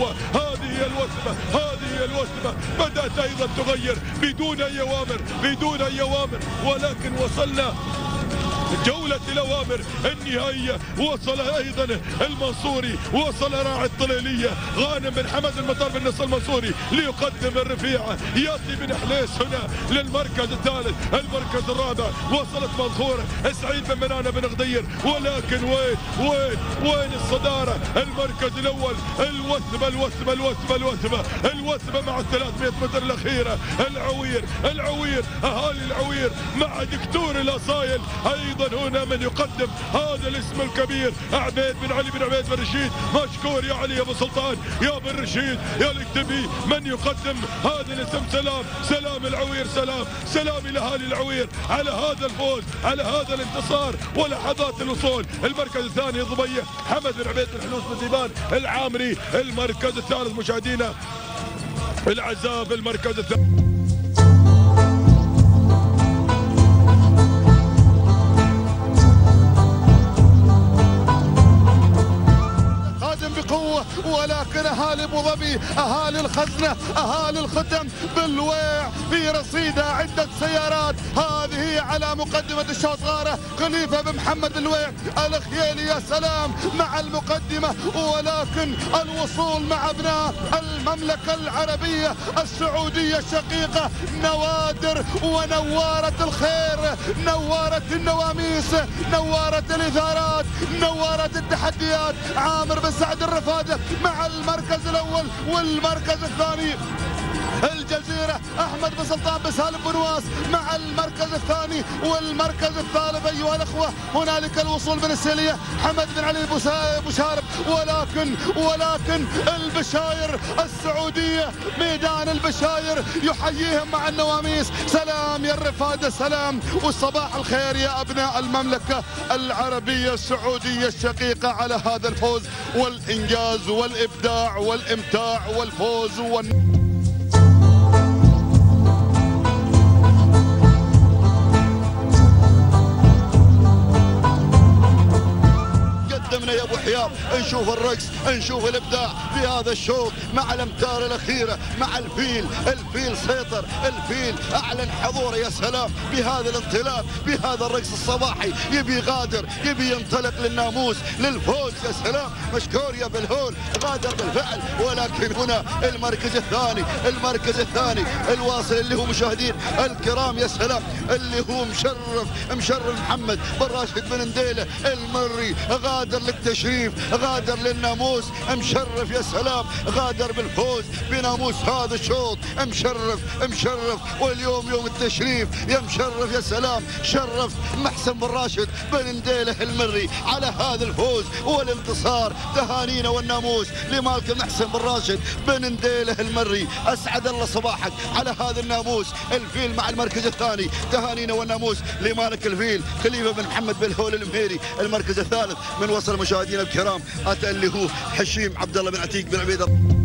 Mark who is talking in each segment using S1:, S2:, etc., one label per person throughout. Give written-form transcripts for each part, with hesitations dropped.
S1: بقوة. هذه هي الوثبة، هذه هي الوثبة. بدأت أيضا تغير بدون أي أوامر، بدون أي أوامر، ولكن وصلنا جولة الأوامر النهائية. وصل أيضا المنصوري، وصل راعي الطليلية غانم بن حمد المطار بن نصر المنصوري ليقدم الرفيعة. ياتي بن حليس هنا للمركز الثالث. المركز الرابع وصلت منصورة سعيد بن منانة بن غدير، ولكن وين الصدارة؟ المركز الأول الوثبة الوثبة الوثبة الوثبة الوثبة مع 300 متر الأخيرة. العوير أهالي العوير مع دكتور الأصايل أيضا هنا من يقدم هذا الاسم الكبير. عبيد بن علي بن عبيد بن رشيد، مشكور يا علي يا ابو سلطان يا بن رشيد يا الكتبي، من يقدم هذا الاسم. سلام العوير، سلام الى اهالي العوير على هذا الفوز، على هذا الانتصار ولحظات الوصول. المركز الثاني ضبيه حمد بن عبيد بن حلوس بن ذيبان العامري. المركز الثالث مشاهدينا الاعزاء في المركز الثالث
S2: بقوة، ولكن أهالي أبو ظبي، أهالي الخزنة، أهالي الختم بالويع في رصيدها عدة سيارات. هذه هي على مقدمة الشوط غارة خليفة بن محمد الويع الخيالي. يا سلام مع المقدمة، ولكن الوصول مع أبناء المملكة العربية السعودية الشقيقة نوادر ونوارة الخير، نوارة النواميس، نوارة الإثارات، نوارة التحديات. عامر بن سعد الرفادة مع المركز الأول والمركز الثاني. الجزيرة أحمد بن سلطان بن سالم بن واس مع المركز الثاني والمركز الثالث. أيها الأخوة هنالك الوصول من السيلية حمد بن علي بو شارب، ولكن البشاير السعودية، ميدان البشاير يحييهم مع النواميس. سلام يا الرفادة، سلام والصباح الخير يا أبناء المملكة العربية السعودية الشقيقة على هذا الفوز والإنجاز والإبداع والإمتاع والفوز يا ابو حياب. نشوف الرقص، نشوف الابداع في هذا الشوط مع الامتار الاخيره، مع الفيل سيطر، الفيل اعلن حضوره. يا سلام بهذا الانطلاق، بهذا الرقص الصباحي. يبي غادر، يبي ينطلق للناموس، للفوز. يا سلام مشكور يا بالهول، غادر بالفعل. ولكن هنا المركز الثاني الواصل اللي هو مشاهدين الكرام. يا سلام اللي هو مشرف محمد بن راشد بن نديله المري، غادر للتشريف، غادر للناموس، مشرف. يا سلام غادر بالفوز بناموس هذا الشوط. مشرف واليوم يوم التشريف يا مشرف. يا سلام شرف محسن بن راشد بن نديله المري على هذا الفوز والانتصار. تهانينا والناموس لمالك محسن بن راشد بن نديله المري. اسعد الله صباحك على هذا الناموس. الفيل مع المركز الثاني. تهانينا والناموس لمالك الفيل خليفه بن محمد بن الهول المهيري. المركز الثالث من وصل مشاهدينا الكرام اتى اللي هو حشيم عبد الله بن عتيق بن عبيد.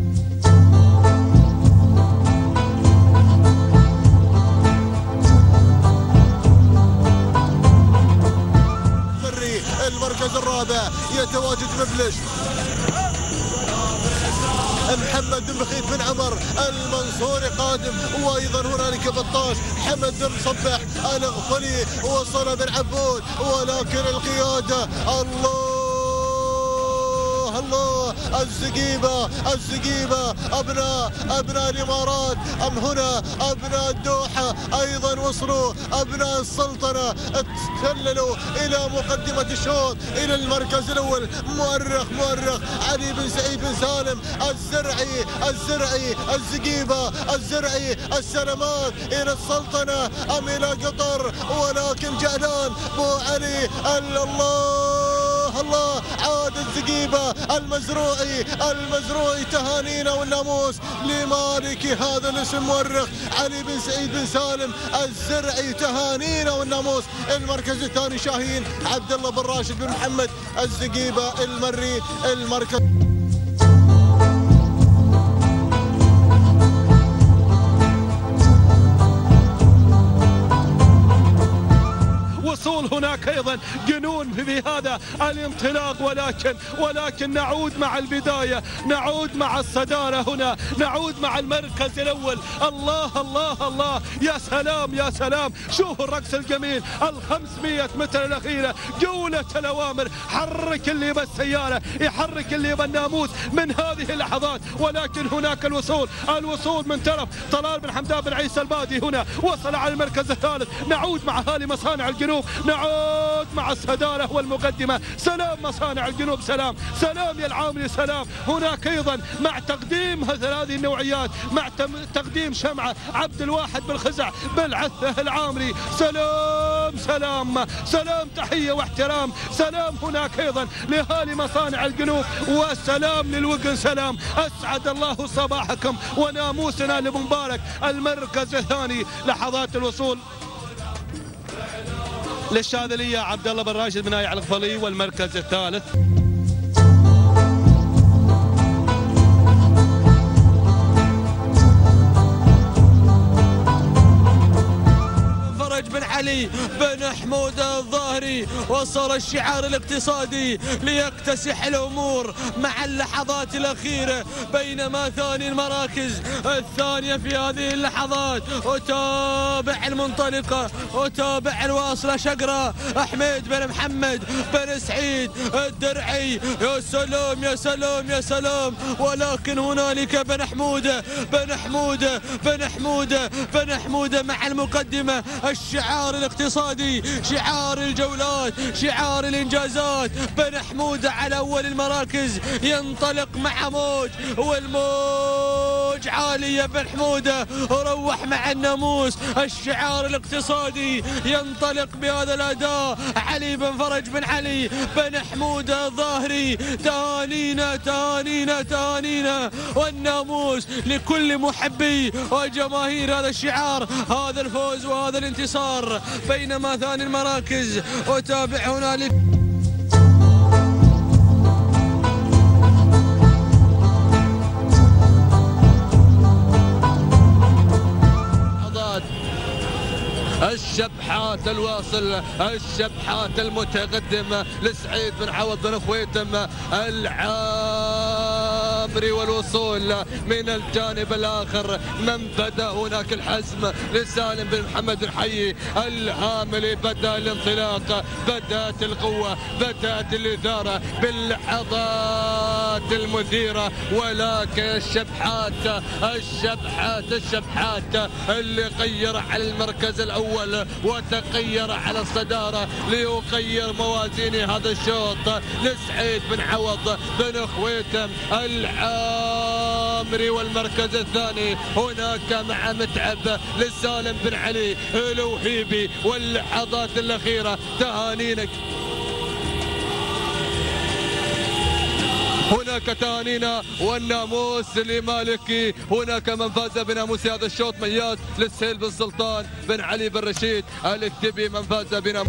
S2: المركز الرابع يتواجد مبلش محمد بن بخيت بن عمر المنصوري قادم، وايضا هنالك بطاش حمد بن صبح الغفلي وصل بن عبود. ولكن القياده الله الزقيبه ابناء الامارات، ام هنا ابناء الدوحه ايضا وصلوا، ابناء السلطنه تسللوا الى مقدمه الشوط الى المركز الاول. مؤرخ علي بن سعيد بن سالم الزرعي الزقيبه الزرعي السلامات الى السلطنه ام الى قطر. ولكن جعلان بو علي الله عاد الزقيبه المزروعي. تهانينا والناموس لمالك هذا الاسم مؤرخ علي بن سعيد بن سالم الزرعي. تهانينا والناموس. المركز الثاني شاهين عبد الله بن راشد بن محمد الزقيبه المري. المركز
S1: وصول هناك ايضا جنون في هذا الانطلاق، ولكن نعود مع البداية، نعود مع الصدارة هنا، نعود مع المركز الأول. الله الله الله، يا سلام يا سلام، شوفوا الرقص الجميل، 500 متر الأخيرة، جولة الأوامر. حرك اللي بالسيارة، يحرك اللي بالناموس من هذه اللحظات. ولكن هناك الوصول من طرف طلال بن حمدان بن عيسى البادي، هنا وصل على المركز الثالث. نعود مع اهالي مصانع الجنوب، نعود مع الصدارة والمقدمة. سلام مصانع الجنوب، سلام يا العاملي، سلام. هناك ايضا مع تقديم هذه النوعيات، مع تقديم شمعة عبد الواحد بالخزع بالعثة العاملي. سلام، تحية واحترام. سلام هناك ايضا لاهالي مصانع الجنوب، وسلام للوقن. سلام، اسعد الله صباحكم وناموسنا المبارك. المركز الثاني، لحظات الوصول للشاذلية عبد الله بن راشد بن نايع الغفلي، والمركز الثالث
S3: بن علي بن حمود الظاهري. وصل الشعار الاقتصادي ليكتسح الأمور مع اللحظات الأخيرة، بينما ثاني المراكز الثانية في هذه اللحظات. أتابع المنطلقة، أتابع الواصلة شقرة، أحمد بن محمد بن سعيد الدرعي. يا سلام يا سلام يا سلام. ولكن هنالك بن حمودة مع المقدمة. الشعار الاقتصادي، شعار الجولات، شعار الإنجازات. بن حمودة على أول المراكز، ينطلق مع موج، والموج عالي يا بن حمودة، روح مع الناموس. الشعار الاقتصادي ينطلق بهذا الأداء. علي بن فرج بن علي بن حمودة الظاهري، تهانينا تهانينا تهانينا، والناموس لكل محبي وجماهير هذا الشعار، هذا الفوز وهذا الانتصار. بينما ثاني المراكز أتابع هنالك الشبحات الواصل، الشبحات المتقدم لسعيد بن عوض بن خويتم العامري، والوصول من الجانب الآخر. من بدأ هناك الحزم لسالم بن محمد بن حي العامري. بدأ الانطلاق، بدأت القوة، بدأت الإثارة باللحظات المثيرة. ولكن الشبحات اللي غير على المركز الأول وتغير على الصدارة ليغير موازين هذا الشوط لسعيد بن عوض بن خويتم العامري. والمركز الثاني هناك مع متعب لسالم بن علي الوهيبي. واللحظات الأخيرة تهانينك، هناك تهانينا والناموس لمالكي. هناك من فاز بناموس هذا الشوط، مياس للسهيل بن سلطان بن علي بن رشيد الكتبي من فاز بناموس.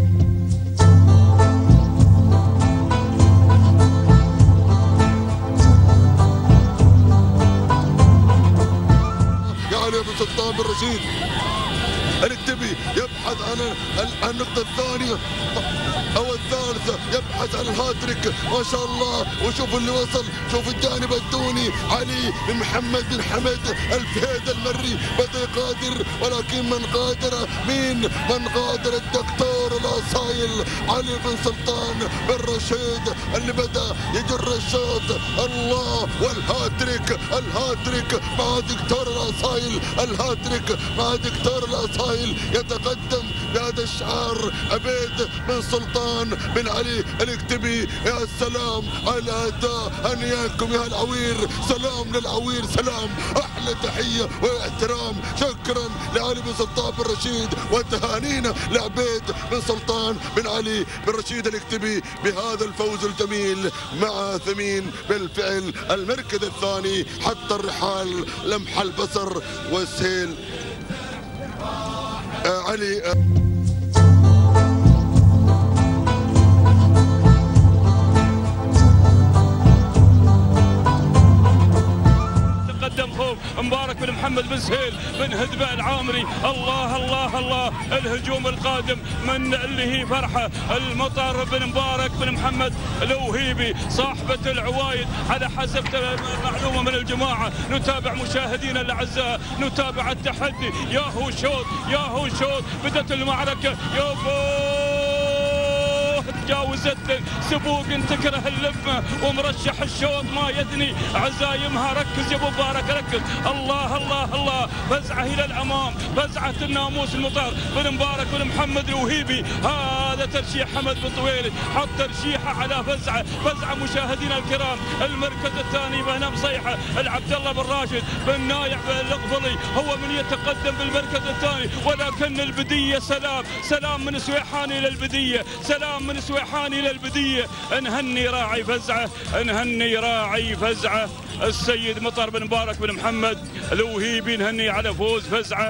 S2: يا علي بن سلطان بن رشيد الكتبي يبحث عن النقطة الثانية أو الثالثة، يبحث عن الهاتريك ما شاء الله. وشوف اللي وصل، شوف الجانب الدوني، علي بن محمد بن حمد الفهيد المري بدأ يقادر. ولكن من قادر مين؟ من قادر الدكتور الأصايل علي بن سلطان بن رشيد اللي بدأ يجر الشوط. الله، والهاتريك، الهاتريك مع دكتور الأصايل، الهاتريك مع دكتور الأصايل يتقدم بهذا الشعار. عبيد بن سلطان بن علي الكتبي. يا سلام على أداء أنياكم يا العوير، سلام للعوير، سلام، أحلى تحية واحترام. شكرا لعلي بن سلطان بن رشيد، وتهانينا لعبيد بن سلطان بن علي بن رشيد الكتبي بهذا الفوز الجميل مع ثمين بالفعل. المركز الثاني حتى الرحال لمح البصر والسهيل علي.
S4: يتقدم خوف مبارك بن محمد بن سهيل بن هدبة العامري. الله الله الله الهجوم القادم من اللي هي فرحة المطر بن مبارك بن محمد الوهيبي صاحبة العوايد على حسب معلومة من الجماعة. نتابع مشاهدينا الأعزاء، نتابع التحدي. يا هو شوط يا هو شوط، بدأت المعركة. يا تجاوزت سبوق تكره اللفه ومرشح الشوط ما يدني عزايمها. ركز يا ابو مبارك ركز. الله الله الله فزعه الى الامام، فزعه الناموس المطر بن مبارك بن محمد الوهيبي. هذا ترشيح حمد بن طويلي، حط ترشيحه على فزعه. فزعه مشاهدينا الكرام. المركز الثاني بهنا مصيحه العبد الله بن راشد بن نايع القبلي هو من يتقدم بالمركز الثاني. ولكن البديه سلام سلام من سويحاني الى البديه، سلام من سويحاني الى البديه. نهني راعي فزعه، نهني راعي فزعه السيد مطر بن مبارك بن محمد الوهيبي، نهني على فوز فزعه.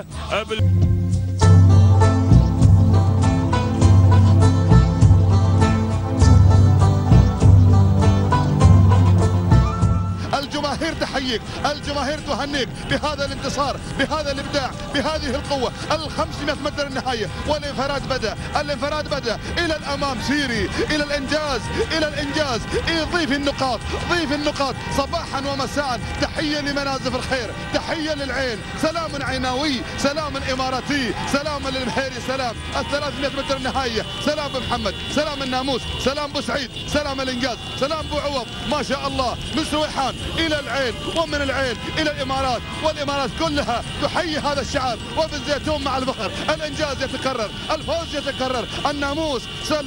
S2: الجماهير تحييك، الجماهير تهنيك بهذا الانتصار، بهذا الابداع، بهذه القوه. ال 500 متر النهايه والانفراد بدا، الانفراد بدا الى الامام. سيري الى الانجاز، الى الانجاز. ضيف النقاط، ضيف النقاط صباحا ومساء. تحيه لمنازف الخير، تحيه للعين. سلام عيناوي، سلام اماراتي، سلام للمحيري، سلام ال 300 متر النهايه. سلام محمد، سلام الناموس، سلام بوسعيد، سلام الانجاز، سلام بو عوض. ما شاء الله من سويحان الى العين، ومن العين الى الامارات، والامارات كلها تحيي هذا الشعب. وبالزيتون مع الفخر. الانجاز يتكرر، الفوز يتكرر، الناموس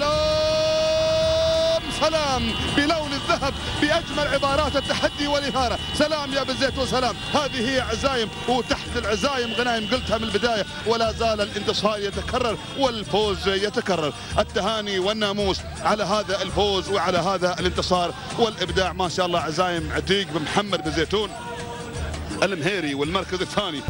S2: سلام سلام بلون الذهب باجمل عبارات التحدي والاثاره. سلام يا بالزيتون سلام. هذه هي عزايم، وتحت العزايم غنايم قلتها من البدايه. ولا زال الانتصار يتكرر والفوز يتكرر. التهاني والناموس على هذا الفوز وعلى هذا الانتصار والابداع. ما شاء الله عزايم عتيق بن محمد بن زيتون المهيري والمركز الثاني.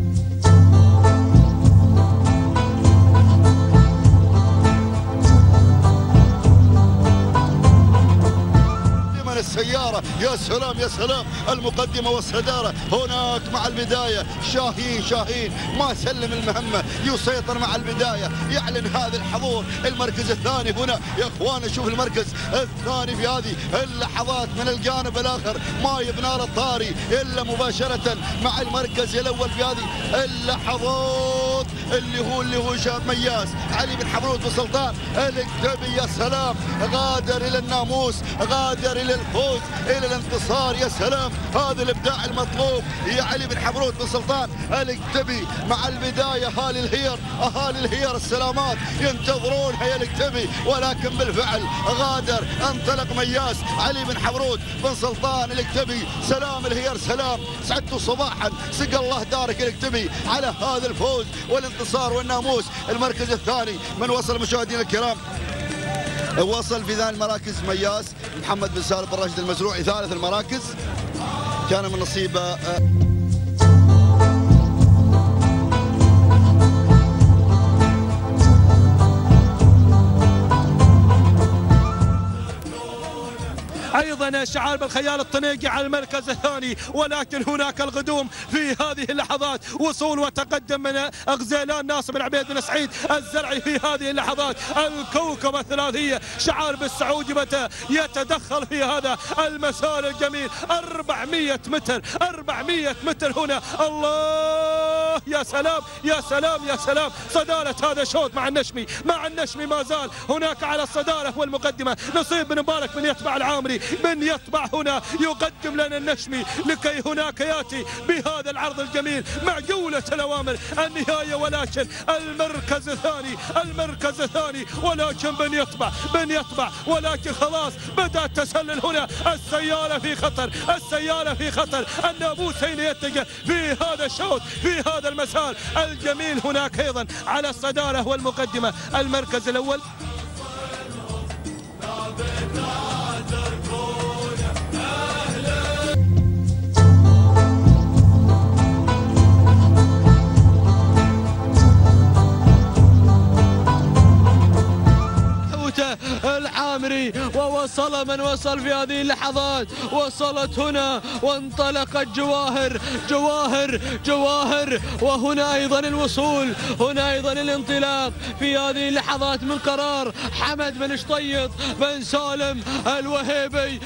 S2: السيارة يا سلام يا سلام. المقدمة والصدارة هناك مع البداية. شاهين ما سلم المهمة، يسيطر مع البداية، يعلن هذا الحضور. المركز الثاني هنا يا اخوان، شوف المركز الثاني في هذه اللحظات من الجانب الاخر. ما يبنى الطاري الا مباشرة مع المركز الاول في هذه اللحظات اللي هو شاب مياس علي بن حمرود بن سلطان الكتبي. يا سلام غادر الى الناموس، غادر الى الفوز، الى الانتصار. يا سلام هذا الابداع المطلوب يا علي بن حمرود بن سلطان الكتبي مع البدايه. اهالي الهير السلامات ينتظرونها يا الكتبي، ولكن بالفعل غادر. انطلق مياس علي بن حمرود بن سلطان الكتبي. سلام الهير سلام، سعدت صباحا، سقى الله دارك الكتبي على هذا الفوز والانتصار والناموس. المركز الثاني من وصل مشاهدينا الكرام، وصل في ذا المراكز مياس محمد بن سالم بن راشد المزروعي. ثالث المراكز كان من نصيبه
S3: ايضا شعار بالخيال الطنيقي على المركز الثاني. ولكن هناك القدوم في هذه اللحظات، وصول وتقدم من غزيلان ناصر بن عبيد بن سعيد الزرعي في هذه اللحظات. الكوكبه الثلاثيه شعار بالسعودي متى يتدخل في هذا المسار الجميل. 400 متر 400 متر هنا. الله يا سلام يا سلام يا سلام. صدارة هذا الشوط مع النشمي، مع النشمي ما زال هناك على الصدارة والمقدمة. نصيب بن مبارك من يتبع العامري، من يتبع هنا يقدم لنا النشمي لكي هناك ياتي بهذا العرض الجميل مع جولة الأوامر النهاية. ولكن المركز الثاني، المركز الثاني، ولكن بن يتبع ولكن خلاص بدأ التسلل هنا. السيارة في خطر، السيارة في خطر. الناموس أين يتجه في هذا الشوط، في هذا المسار الجميل. هناك أيضا على الصدارة والمقدمة المركز الأول. العامري وصل من وصل في هذه اللحظات، وصلت هنا وانطلقت جواهر، وهنا أيضا الوصول، هنا أيضا الانطلاق في هذه اللحظات من قرار حمد بن شطيط بن سالم الوهيبي.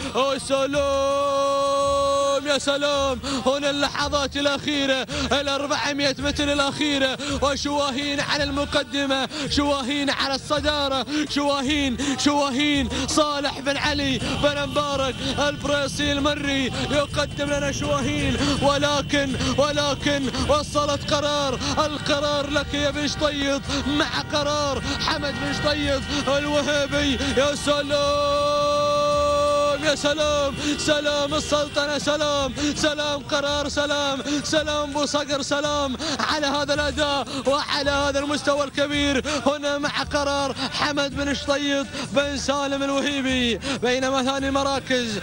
S3: يا سلام، هنا اللحظات الأخيرة، 400 متر الأخيرة، وشواهين على المقدمة، شواهين على الصدارة، شواهين صالح بن علي بن مبارك البريسي المري يقدم لنا شواهين، ولكن وصلت القرار لك يا بن شطيط مع قرار حمد بن شطيط الوهيبي. يا سلام السلطنة، سلام قرار، سلام ابو صقر، سلام على هذا الاداء وعلى هذا المستوى الكبير هنا مع قرار حمد بن شطيط بن سالم الوهيبي. بينما ثاني المراكز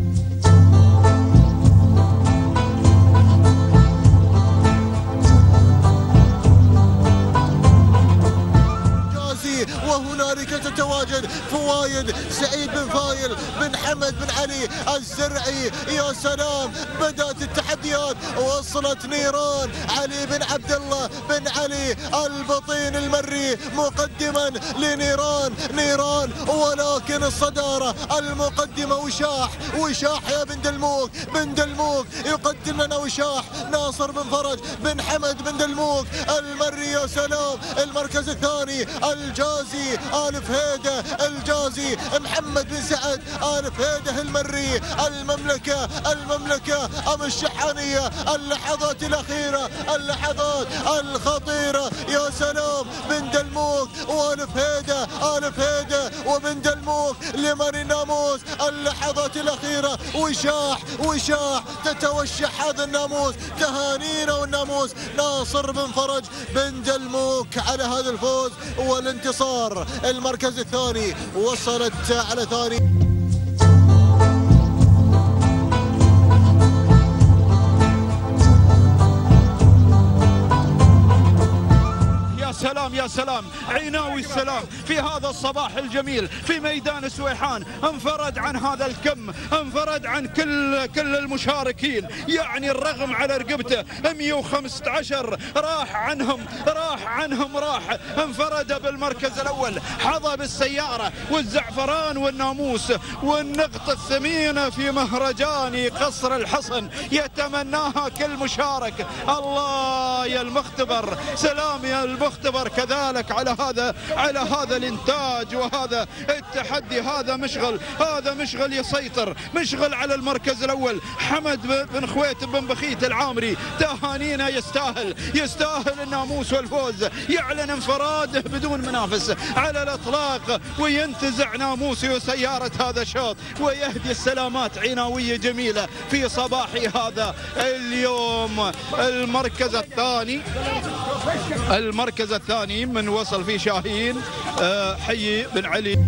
S2: وهنالك تتواجد فوايد سعيد بن فايل بن حمد بن علي الزرعي. يا سلام، بدأت التحديات، وصلت نيران علي بن عبد الله بن علي البطين المري مقدما لنيران، ولكن الصدارة المقدمة وشاح يا بن دلموك يقدم لنا وشاح ناصر بن فرج بن حمد بن دلموك المري. يا سلام، المركز الثاني الجازي آلف هيدة الجازي محمد بن سعد آلف هيدة المري. المملكة أم الشحانية، اللحظات الأخيرة، اللحظات الخطيرة. يا سلام، بن دلموك وآلف هيدة وبن دلموك لمن الناموس، اللحظات الأخيرة، وشاح تتوشح هذا الناموس. تهانينا والناموس ناصر بن فرج بن دلموك على هذا الفوز والانتصار. المركز الثاني وصلت على ثاني.
S5: يا سلام عيناوي السلام في هذا الصباح الجميل في ميدان سويحان، انفرد عن هذا الكم، انفرد عن كل المشاركين، يعني الرغم على رقبته 115 راح عنهم، انفرد بالمركز الأول، حظى بالسيارة والزعفران والناموس والنقطة الثمينة في مهرجان قصر الحصن يتمناها كل مشارك. الله يا المختبر، سلام يا المختبر كذلك على هذا الانتاج وهذا التحدي. هذا مشغل يسيطر، مشغل على المركز الاول حمد بن خويت بن بخيت العامري. تهانينا، يستاهل الناموس والفوز، يعلن انفراده بدون منافس على الاطلاق، وينتزع ناموسه وسياره هذا الشوط، ويهدي السلامات عيناويه جميله في صباح هذا اليوم. المركز الثاني من وصل فيه شاهين حي بن علي.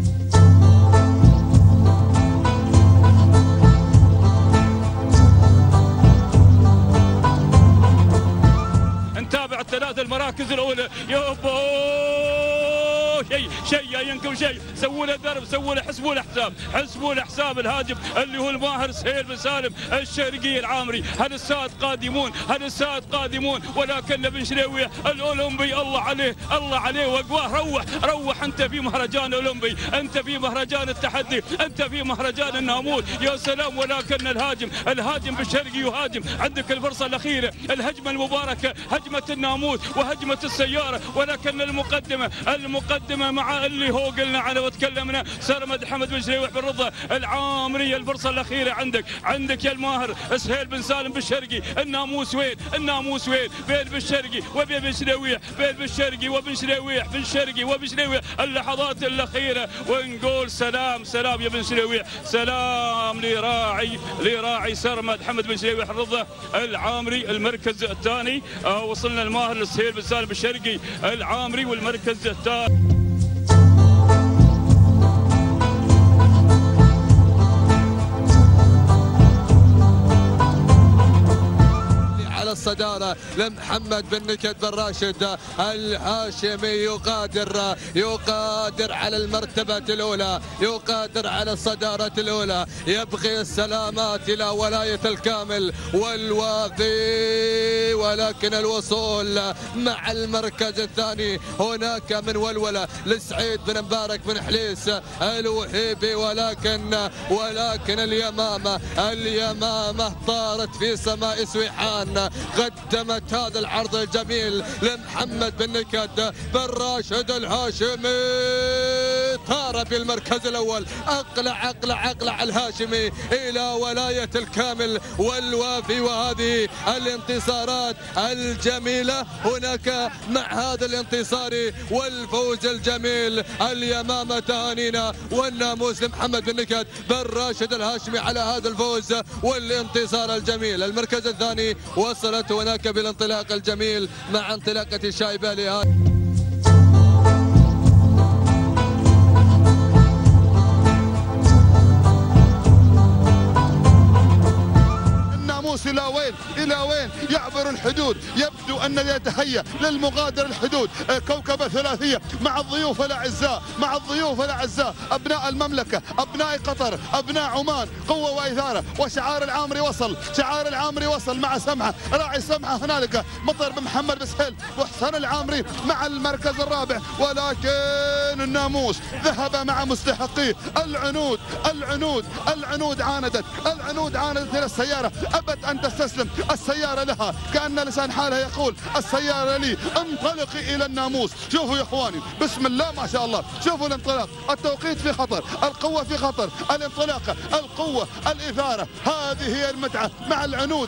S4: نتابع الثلاث المراكز الاولى. شيء ينكم شيء، سووا له درب، سووا له حسبوا له حساب الهاجم اللي هو الماهر سهيل بن سالم الشرقي العامري. هل الساد قادمون ولكن بن شليوية الاولمبي الله عليه وقواه. روح انت في مهرجان اولمبي، انت في مهرجان التحدي، انت في مهرجان الناموس. يا سلام، ولكن الهاجم بالشرقي يهاجم. عندك الفرصه الاخيره، الهجمه المباركه، هجمه الناموس وهجمه السياره، ولكن المقدمه مع اللي هو قلنا عنه وتكلمنا سرمد حمد بن شليوح بن رضا العامري. الفرصه الاخيره عندك يا الماهر سهيل بن سالم بالشرقي. الناموس وين؟ بين بالشرقي وبين بن شليوح، بين بالشرقي وبن شليوح، بالشرقي وبن شليوح. اللحظات الاخيره ونقول سلام يا بن شليوح، سلام لراعي سرمد حمد بن شليوح الرضا العامري. المركز الثاني وصلنا الماهر سهيل بن سالم بالشرقي العامري، والمركز الثاني
S3: الصدارة لمحمد بن نكد بن راشد الهاشمي. يقادر على المرتبة الأولى، يقادر على الصدارة الأولى، يبغي السلامات إلى ولاية الكامل والوافي، ولكن الوصول مع المركز الثاني هناك من ولولة لسعيد بن مبارك بن حليس الوهيبي، ولكن اليمامة طارت في سماء سويحان، قدمت هذا العرض الجميل لمحمد بن نكد بن راشد الهاشمي، طار بالمركز الأول، أقلع الهاشمي إلى ولاية الكامل والوافي. وهذه الانتصارات الجميلة هناك مع هذا الانتصار والفوز الجميل. اليمامة تهانينا والناموس لمحمد بن نكد بن راشد الهاشمي على هذا الفوز والانتصار الجميل. المركز الثاني وصلت هناك بالانطلاق الجميل مع انطلاقة الشايبالي.
S2: إلى وين يعبر الحدود؟ يبدو أن يتهيأ للمغادرة الحدود. كوكبة ثلاثية مع الضيوف الأعزاء أبناء المملكة، أبناء قطر، أبناء عمان، قوة وإثارة. وشعار العامري وصل مع سمحة، راعي سمحة هنالك، مطر بن محمد بن سهيل وحسن العامري مع المركز الرابع. ولكن الناموس ذهب مع مستحقيه. العنود عاندت إلى السيارة، أبت أن تستسلم السيارة لها، كأن لسان حالها يقول السيارة لي، انطلقي إلى الناموس. شوفوا يا إخواني، بسم الله ما شاء الله، شوفوا الانطلاق، التوقيت في خطر، القوة في خطر، الانطلاقة، القوة، الإثارة، هذه هي المتعة مع العنود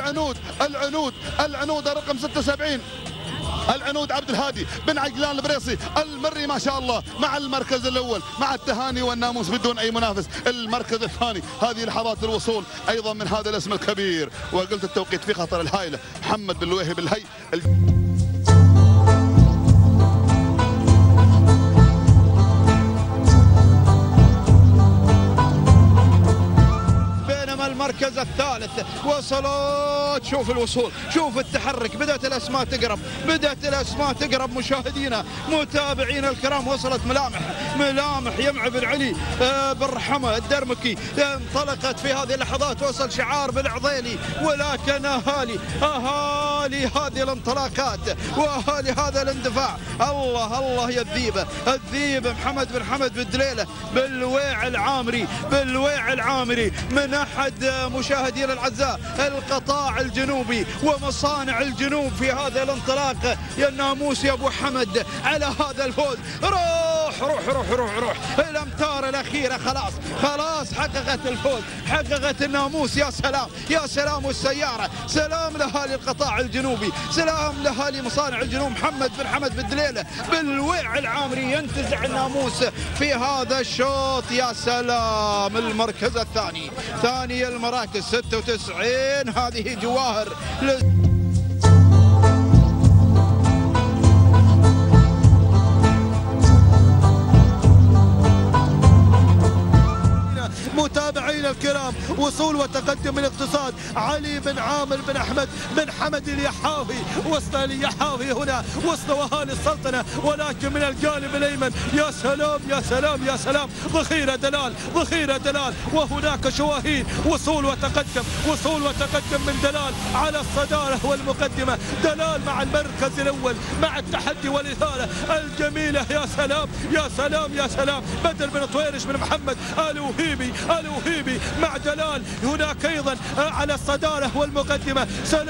S2: الرقم 76، العنود عبد الهادي بن عجلان البريصي المري ما شاء الله مع المركز الأول، مع التهاني والناموس بدون أي منافس. المركز الثاني، هذه لحظات الوصول أيضا من هذا الاسم الكبير. وقلت التوقيت في خطر الهائلة، محمد بن الوهيب الهي. المركز الثالث وصلت، شوف الوصول، شوف التحرك، بدأت الأسماء تقرب مشاهدينا متابعينا الكرام. وصلت ملامح يمع بن علي بن رحمة الدرمكي، انطلقت في هذه اللحظات. وصل شعار بن عضيلي، ولكن أهالي هذه الانطلاقات وأهالي هذا الاندفاع، الله يا الذيبة محمد بن حمد بن دليلة بالويع العامري من أحد مشاهدينا الأعزاء القطاع الجنوبي ومصانع الجنوب في هذا الانطلاق. يا الناموس يا أبو حمد على هذا الفوز. روح الأمتار الأخيرة خلاص حققت الفوز، حققت الناموس. يا سلام والسيارة، سلام لأهالي القطاع الجنوبي، سلام لأهالي مصانع الجنوب. محمد بن حمد بن دليلة بالويع العامري ينتزع الناموس في هذا الشوط. يا سلام. المركز الثاني، ثاني المراكز 96، هذه جواهر
S3: متابعينا الكرام. وصول وتقدم الاقتصاد، علي بن عامر بن أحمد بن حمد اليحافي، وصل اليحافي هنا، وصل وهالي السلطنة، ولكن من الجانب الأيمن. يا سلام، ضخيرة دلال، وهناك شواهين. وصول وتقدم من دلال على الصدارة والمقدمة، دلال مع المركز الأول مع التحدي والإثارة الجميلة. يا سلام. بدر بن طويرش بن محمد الوهيبي مع دلال هناك أيضا على الصدارة والمقدمة.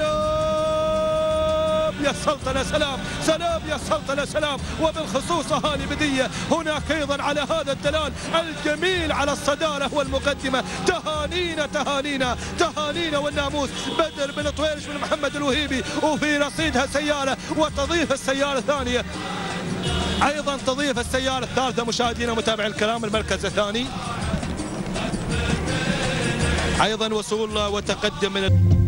S3: سلام يا السلطنة، سلام. وبالخصوص أهالي بدية هناك أيضا على هذا الدلال الجميل على الصدارة والمقدمة. تهانينا والناموس. بدر بن طويرش بن محمد الوهيبي، وفي رصيدها سيارة، وتضيف السيارة الثانية، أيضا تضيف السيارة الثالثة. مشاهدينا متابعي الكرام، المركز الثاني أيضا وصول وتقدم من